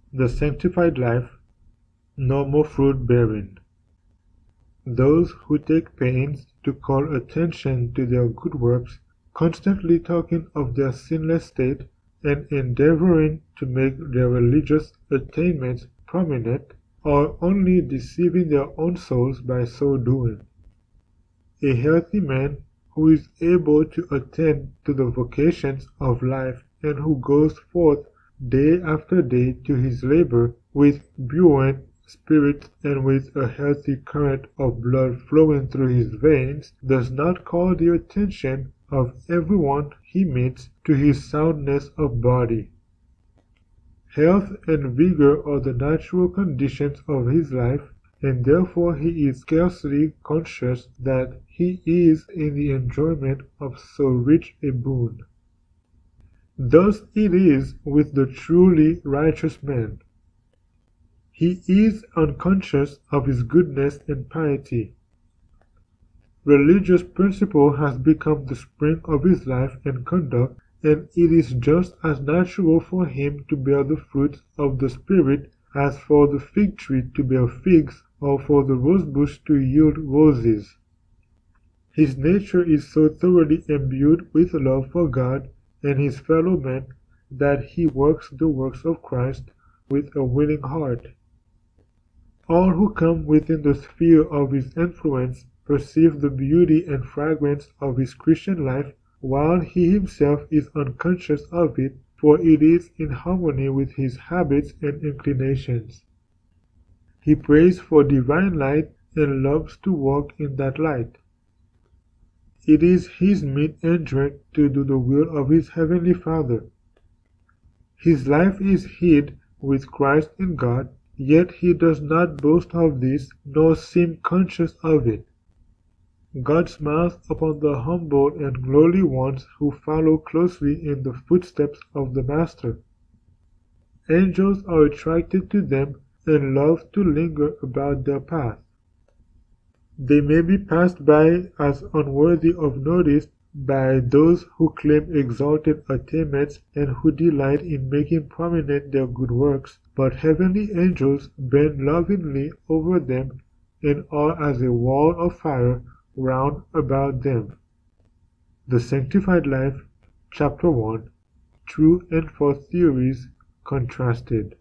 The sanctified life, normal fruit bearing. Those who take pains to call attention to their good works, constantly talking of their sinless state and endeavoring to make their religious attainments prominent, are only deceiving their own souls by so doing. A healthy man who is able to attend to the vocations of life and who goes forth day after day to his labor with buoyant spirit and with a healthy current of blood flowing through his veins, does not call the attention of everyone he meets to his soundness of body. Health and vigor are the natural conditions of his life, and therefore he is scarcely conscious that he is in the enjoyment of so rich a boon. Thus it is with the truly righteous man. He is unconscious of his goodness and piety. Religious principle has become the spring of his life and conduct, and it is just as natural for him to bear the fruits of the Spirit as for the fig tree to bear figs or for the rosebush to yield roses. His nature is so thoroughly imbued with love for God and his fellow men that he works the works of Christ with a willing heart. All who come within the sphere of his influence perceive the beauty and fragrance of his Christian life, while he himself is unconscious of it, for it is in harmony with his habits and inclinations. He prays for divine light and loves to walk in that light. It is his meat and drink to do the will of his heavenly Father. His life is hid with Christ in God, yet he does not boast of this nor seem conscious of it. God smiles upon the humble and lowly ones who follow closely in the footsteps of the Master. Angels are attracted to them and love to linger about their path. They may be passed by as unworthy of notice by those who claim exalted attainments and who delight in making prominent their good works, but heavenly angels bend lovingly over them and are as a wall of fire round about them. The Sanctified Life, Chapter 1, True and False Theories Contrasted.